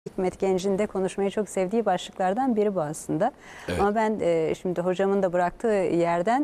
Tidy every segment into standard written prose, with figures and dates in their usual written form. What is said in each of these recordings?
Hikmet Genc'in de konuşmayı çok sevdiği başlıklardan biri bu aslında. Evet. Ama ben şimdi hocamın da bıraktığı yerden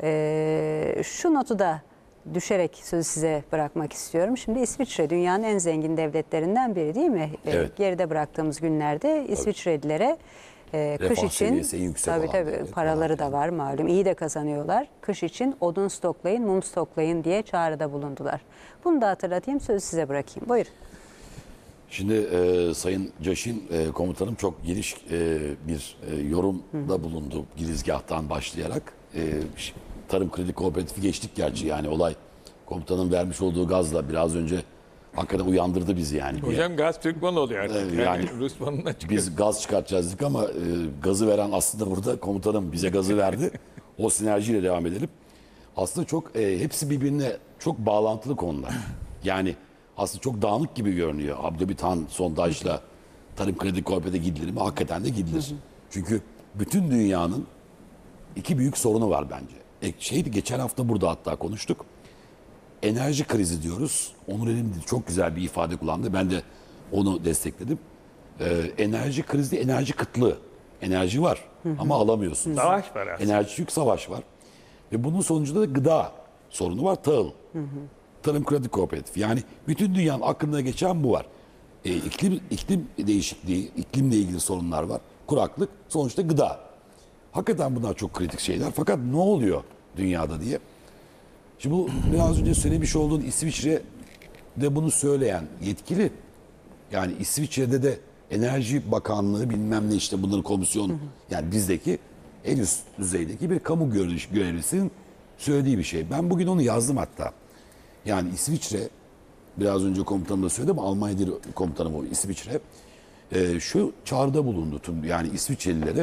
şu notu da düşerek sözü size bırakmak istiyorum. Şimdi İsviçre dünyanın en zengin devletlerinden biri değil mi? Evet. Geride bıraktığımız günlerde İsviçrelilere kış Refah için seviyesi en yüksek olan devlet paraları falan da var malum, iyi de kazanıyorlar. Kış için odun stoklayın, mum stoklayın diye çağrıda bulundular. Bunu da hatırlatayım, sözü size bırakayım. Buyurun. Şimdi Sayın Caşin komutanım çok geniş bir yorumda bulundu girizgahtan başlayarak. Tarım Kredi Kooperatifi geçtik gerçi, yani olay komutanın vermiş olduğu gazla biraz önce hakikaten uyandırdı bizi yani. Hocam gaz Türk malı oluyor artık. Yani Rus malına çıkıyor. Biz gaz çıkartacağız dedik ama gazı veren aslında burada komutanım bize gazı verdi. O sinerjiyle devam edelim. Aslında çok hepsi birbirine çok bağlantılı konular. Yani aslında çok dağınık gibi görünüyor. Abdülbitan sondajla Tarım Kredi Kooperatifi gidilir mi? Hakikaten de gidilir. Çünkü bütün dünyanın iki büyük sorunu var bence. Geçen hafta burada hatta konuştuk. Enerji krizi diyoruz. Onur Elim çok güzel bir ifade kullandı. Ben de onu destekledim. Enerji krizi, enerji kıtlığı. Enerji var ama alamıyorsunuz. Savaş var aslında. Enerji yük, savaş var. Ve bunun sonucunda da gıda sorunu var, tahıl. Tarım Kredi Kooperatifi. Yani bütün dünyanın aklına geçen bu var. İklim değişikliği, iklimle ilgili sorunlar var. Kuraklık, sonuçta gıda. Hakikaten bunlar çok kritik şeyler. Fakat ne oluyor dünyada diye. Şimdi bu biraz önce söylemiş olduğun İsviçre'de bunu söyleyen yetkili, yani İsviçre'de de Enerji Bakanlığı bilmem ne işte bunların komisyon, yani bizdeki en üst düzeydeki bir kamu görevlisinin söylediği bir şey. Ben bugün onu yazdım hatta. Yani İsviçre, biraz önce komutanım da söyledi ama Almanya değil komutanım o, İsviçre. Şu çağrıda bulundu tüm, yani İsviçrelilere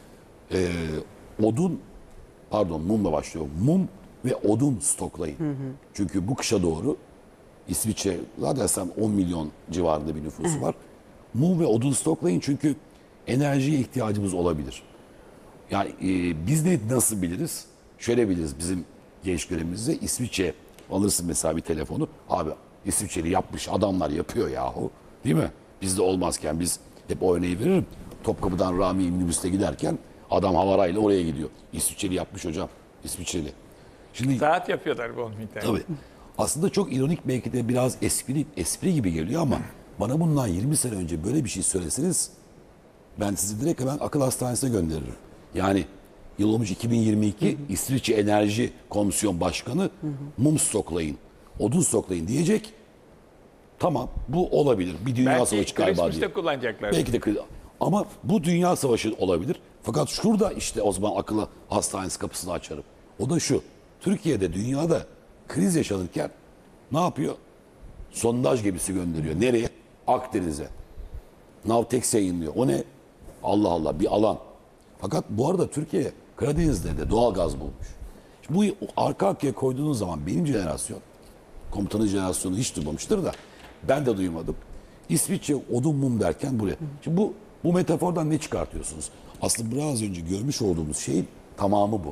mumla başlıyor. Mum ve odun stoklayın. Çünkü bu kışa doğru İsviçre zaten 10 milyon civarında bir nüfusu var. Mum ve odun stoklayın çünkü enerjiye ihtiyacımız olabilir. Yani biz de nasıl biliriz? Şöyle biliriz bizim genç görevimizde. İsviçre alırsın mesela bir telefonu. Abi İsviçre'li yapmış adamlar yapıyor yahu. Değil mi? Bizde olmazken biz hep o örneği veririm. Topkapı'dan Rami minibüste giderken adam havarayla oraya gidiyor. İsviçreli yapmış hocam. İsviçreli. Şimdi Saat yapıyorlar bu 10 bin tane. tabii. Aslında çok ironik, belki de biraz espri gibi geliyor ama bana bundan 20 sene önce böyle bir şey söyleseniz ben sizi direkt hemen akıl hastanesine gönderirim. Yani yıl olmuş 2022, İsviçre Enerji Komisyon Başkanı mum stoklayın, odun stoklayın diyecek. Tamam, bu olabilir. Bir dünya savaşı galiba diye. Christmas'ta kullanacaklar. Belki de ama bu dünya savaşı olabilir. Fakat şurada işte o zaman akıl hastanesi kapısını açarım. O da şu. Türkiye'de, dünyada kriz yaşanırken ne yapıyor? Sondaj gemisi gönderiyor. Nereye? Akdeniz'e. Navtex yayınlıyor. O ne? Allah Allah, bir alan. Fakat bu arada Türkiye Karadeniz'de de doğal gaz bulmuş. Şimdi bu arka arkaya koyduğunuz zaman benim jenerasyon, komutanın jenerasyonu hiç duymamıştır da ben de duymadım. İsviçre odun mum derken buraya. Şimdi bu metafordan ne çıkartıyorsunuz? Aslında biraz önce görmüş olduğumuz şeyin tamamı bu.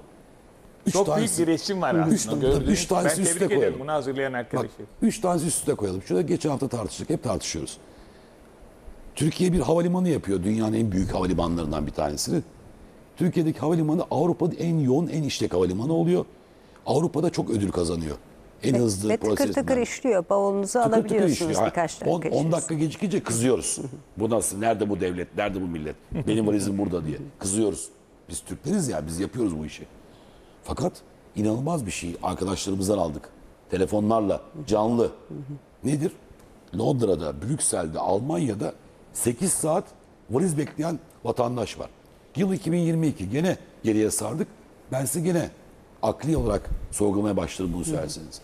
Çok büyük bir resim var aslında. Üç tanesi Ben üste tebrik ederim koyalım. bunu hazırlayan Bak, arkadaşı. 3 tanesi üst üste koyalım. Şurada geçen hafta tartıştık, hep tartışıyoruz. Türkiye bir havalimanı yapıyor. Dünyanın en büyük havalimanlarından bir tanesini. Türkiye'deki havalimanı Avrupa'da en yoğun, en işlek havalimanı oluyor. Avrupa'da çok ödül kazanıyor. En hızlı Ve tıkır tıkır prosesinden. işliyor. Bavulunuzu alabiliyorsunuz Ha, birkaç dakika 10 dakika gecikince kızıyoruz. Bu nasıl? Nerede bu devlet? Nerede bu millet? Benim valizim burada diye. Kızıyoruz. Biz Türkleriz ya, biz yapıyoruz bu işi. Fakat inanılmaz bir şey arkadaşlarımızdan aldık. Telefonlarla canlı. Nedir? Londra'da, Brüksel'de, Almanya'da 8 saat valiz bekleyen vatandaş var. Yıl 2022, gene geriye sardık. Ben size gene akli olarak sorgulamaya başladım bunu söylerseniz.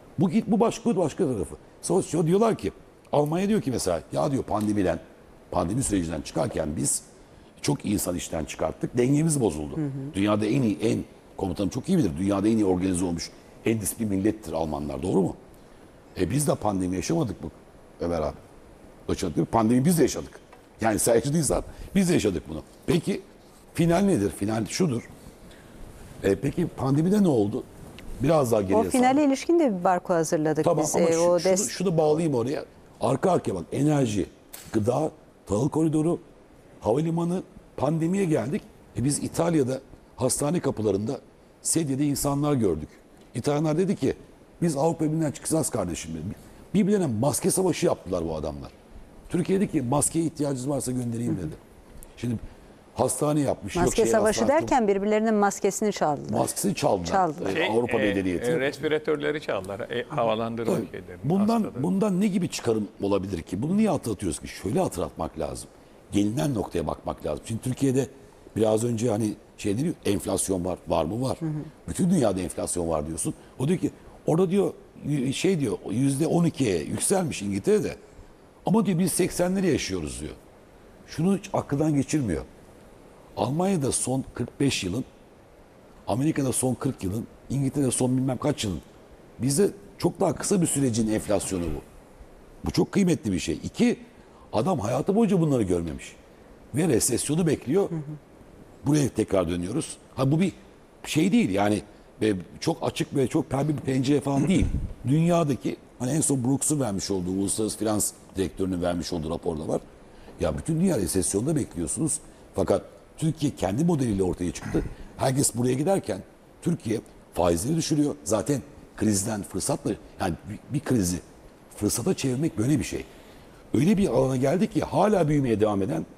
Bu başka tarafı. Sonra diyorlar ki, Almanya diyor ki mesela, ya diyor pandemi sürecinden çıkarken biz çok iyi insan işten çıkarttık. Dengemiz bozuldu. Dünyada komutanım çok iyi bilir. Dünyada en iyi organize olmuş, en disiplin millettir Almanlar. Doğru mu? Biz de pandemi yaşamadık mı Ömer abi? Pandemi biz de yaşadık. Yani sen yaşadıysan biz de yaşadık bunu. Peki final nedir? Final şudur. Peki pandemide ne oldu? Biraz daha geriye O finale ilişkin de bir barko hazırladık tamam, biz. ama O şunu bağlayayım oraya. Arka arkaya bak, enerji, gıda, Tahıl koridoru, havalimanı, pandemiye geldik. Biz İtalya'da hastane kapılarında sedyede insanlar gördük. İtalyanlar dedi ki biz Avrupa Birliği'nden çıkacağız kardeşim dedi. Birbirlerine maske savaşı yaptılar bu adamlar. Türkiye dedi ki maskeye ihtiyacınız varsa göndereyim dedi. Şimdi hastane yapmış. Maske yok savaşı hastane derken birbirlerinin maskesini çaldılar. maskesini çaldılar. Çaldılar. Avrupa Medeniyeti. Respiratörleri çaldılar. Havalandırma şeylerini. Bundan ne gibi çıkarım olabilir ki? Bunu niye hatırlatıyoruz ki? Şöyle hatırlatmak lazım. Gelinen noktaya bakmak lazım. Şimdi Türkiye'de biraz önce hani şey diyor, enflasyon var. Var mı? Var. Bütün dünyada enflasyon var diyorsun. O diyor ki orada diyor şey diyor %12'ye yükselmiş İngiltere'de. Ama diyor biz 80'leri yaşıyoruz diyor. Şunu hiç aklından geçirmiyor. Almanya'da son 45 yılın, Amerika'da son 40 yılın, İngiltere'de son bilmem kaç yılın. Bizde çok daha kısa bir sürecin enflasyonu bu. Bu çok kıymetli bir şey. İki, adam hayatı boyunca bunları görmemiş. Ve resesyonu bekliyor. Buraya tekrar dönüyoruz. Ha bu bir şey değil yani çok açık ve çok pembe bir pencere falan değil. Dünyadaki hani en son Brooks'un vermiş olduğu, Uluslararası Finans Direktörü'nün vermiş olduğu raporda var. Ya bütün dünya resesyonda bekliyorsunuz. Fakat Türkiye kendi modeliyle ortaya çıktı. Herkes buraya giderken Türkiye faizleri düşürüyor. Zaten krizden fırsatla yani bir krizi fırsata çevirmek böyle bir şey. Öyle bir alana geldi ki hala büyümeye devam eden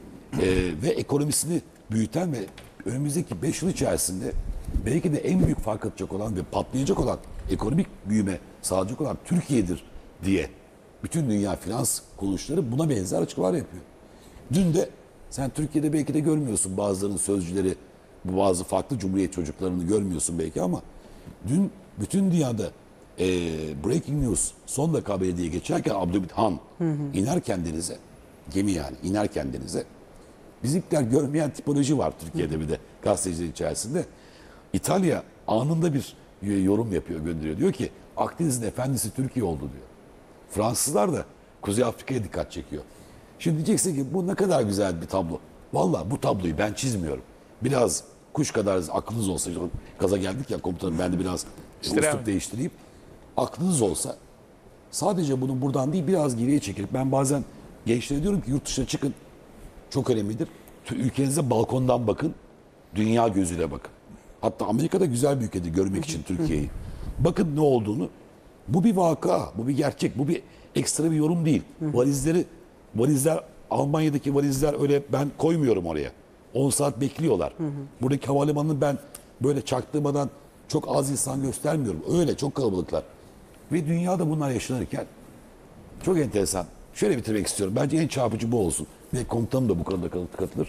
ve ekonomisini büyüten ve önümüzdeki 5 yıl içerisinde belki de en büyük fark atacak olan ve patlayacak olan ekonomik büyüme sağlayacak olan Türkiye'dir diye bütün dünya finans kuruluşları buna benzer açıklamalar yapıyor. Dün de sen Türkiye'de belki de görmüyorsun bazılarının sözcüleri, bazı farklı cumhuriyet çocuklarını görmüyorsun belki ama dün bütün dünyada breaking news son dakika haberi diye geçerken Abdülhamit Han inerken denize, gemi yani inerken denize bizimkiler görmeyen tipoloji var Türkiye'de bir de gazeteciler içerisinde. İtalya anında bir yorum yapıyor, gönderiyor. Diyor ki Akdeniz'in efendisi Türkiye oldu diyor. Fransızlar da Kuzey Afrika'ya dikkat çekiyor. Şimdi diyeceksin ki bu ne kadar güzel bir tablo. Vallahi bu tabloyu ben çizmiyorum. Biraz kuş kadar aklınız olsa, gaza geldik ya komutanım ben de biraz üslup değiştireyim. Aklınız olsa sadece bunu buradan değil biraz geriye çekilip ben bazen gençlere diyorum ki yurt dışına çıkın. Çok önemlidir. Ülkenize balkondan bakın. Dünya gözüyle bakın. Hatta Amerika'da güzel bir ülkedir görmek için Türkiye'yi. Bakın ne olduğunu. Bu bir vaka, bu bir gerçek, bu bir ekstra bir yorum değil. Valizler, Almanya'daki valizler öyle ben koymuyorum oraya. 10 saat bekliyorlar. Buradaki havalimanını ben böyle çaktırmadan çok az insan göstermiyorum. Öyle çok kalabalıklar. Ve dünyada bunlar yaşanırken çok enteresan. Şöyle bitirmek istiyorum. Bence en çarpıcı bu olsun. Ve komutanım da bu konuda katılır.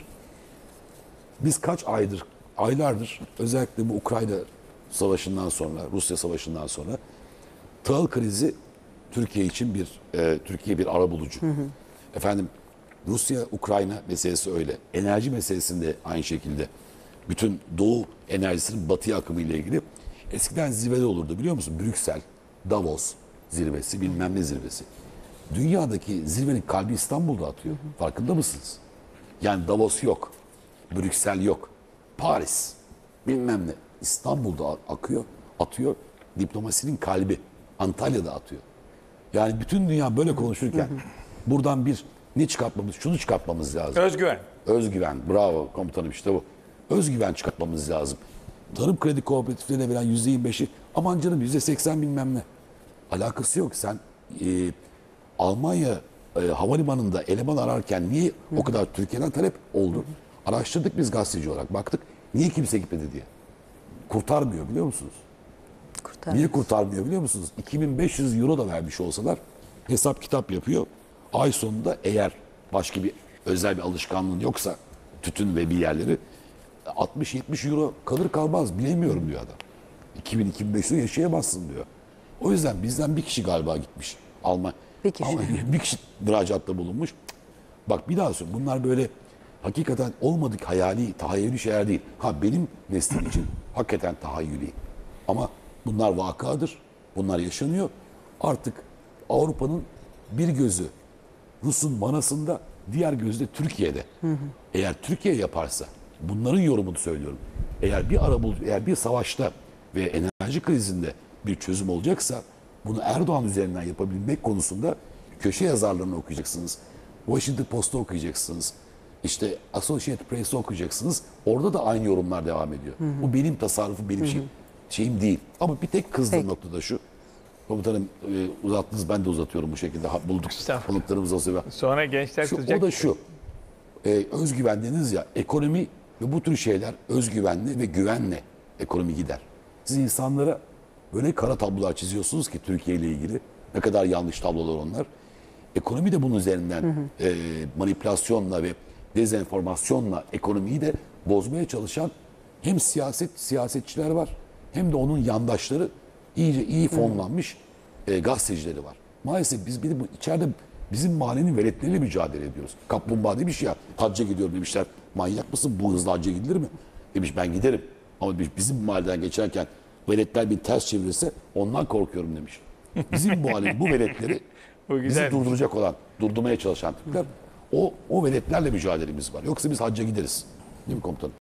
Biz aylardır özellikle bu Ukrayna Savaşı'ndan sonra, Rusya Savaşı'ndan sonra tahıl krizi Türkiye için Türkiye bir arabulucu. Efendim Rusya-Ukrayna meselesi öyle. Enerji meselesinde aynı şekilde. Bütün Doğu enerjisinin batıya akımı ile ilgili eskiden zirvede olurdu biliyor musun? Brüksel, Davos zirvesi, bilmem ne zirvesi. Dünyadaki zirvenin kalbi İstanbul'da atıyor. Farkında mısınız? Yani Davos yok, Brüksel yok, Paris, bilmem ne. İstanbul'da atıyor. Diplomasinin kalbi Antalya'da atıyor. Yani bütün dünya böyle konuşurken buradan şunu çıkartmamız lazım. Özgüven. Özgüven, bravo komutanım işte bu. Özgüven çıkartmamız lazım. Tarım kredi kooperatiflerine veren %25'i aman canım %80 bilmem ne. Alakası yok. Sen Almanya havalimanında eleman ararken niye o kadar Türkiye'den talep oldu? Araştırdık biz gazeteci olarak. Baktık niye kimse gitmedi diye. Kurtarmıyor biliyor musunuz? Niye kurtarmıyor biliyor musunuz? 2500 euro da vermiş olsalar hesap kitap yapıyor. Ay sonunda eğer başka bir özel bir alışkanlığın yoksa tütün ve bir yerleri 60-70 euro kalır kalmaz bilemiyorum diyor adam. 2000-2500 euro yaşayamazsın diyor. O yüzden bizden bir kişi galiba gitmiş. Bir kişi. Bir kişi müracaatta bulunmuş. Bak bir daha söyleyeyim. Bunlar böyle hakikaten olmadık hayali, tahayyülü şeyler değil. Benim neslim için hakikaten tahayyüli. Ama bunlar vakadır. Bunlar yaşanıyor. Artık Avrupa'nın bir gözü Rus'un manasında, diğer gözü de Türkiye'de. Eğer Türkiye yaparsa, bunların yorumunu söylüyorum. Eğer bir savaşta ve enerji krizinde bir çözüm olacaksa bunu Erdoğan üzerinden yapabilmek konusunda köşe yazarlarını okuyacaksınız. Washington Post'u okuyacaksınız. İşte Associated Press'i okuyacaksınız. Orada da aynı yorumlar devam ediyor. Bu benim tasarrufum, benim şeyim değil. Ama bir tek kızdığım Peki. nokta da şu. Komutanım uzattınız, ben de uzatıyorum bu şekilde. Bulduk Estağfurullah. konuklarımız olsa. Sonra gençler Şu, kızacak. o da şu. Özgüven dediniz ya, ekonomi ve bu tür şeyler özgüvenle ve güvenle ekonomi gider. Siz insanlara böyle kara tablolar çiziyorsunuz ki Türkiye ile ilgili. Ne kadar yanlış tablolar onlar. Ekonomi de bunun üzerinden manipülasyonla ve dezenformasyonla ekonomiyi de bozmaya çalışan hem siyasetçiler var hem de onun yandaşları iyice iyi fonlanmış gazetecileri var. Maalesef biz bir de bu içeride bizim mahallenin veletleriyle mücadele ediyoruz. Kaplumbağa demiş ya, hacca gidiyorum demişler. Manyak mısın, bu hızla hacca gidilir mi? Demiş ben giderim. Ama bizim mahalleden geçerken veletler bir ters çevirirse ondan korkuyorum demiş. Bizim bu mahallenin bu veletleri Bu bizi güzel. durduracak olan, durdurmaya çalışan tipler, o veletlerle mücadelemiz var. Yoksa biz hacca gideriz. Değil mi komutanım?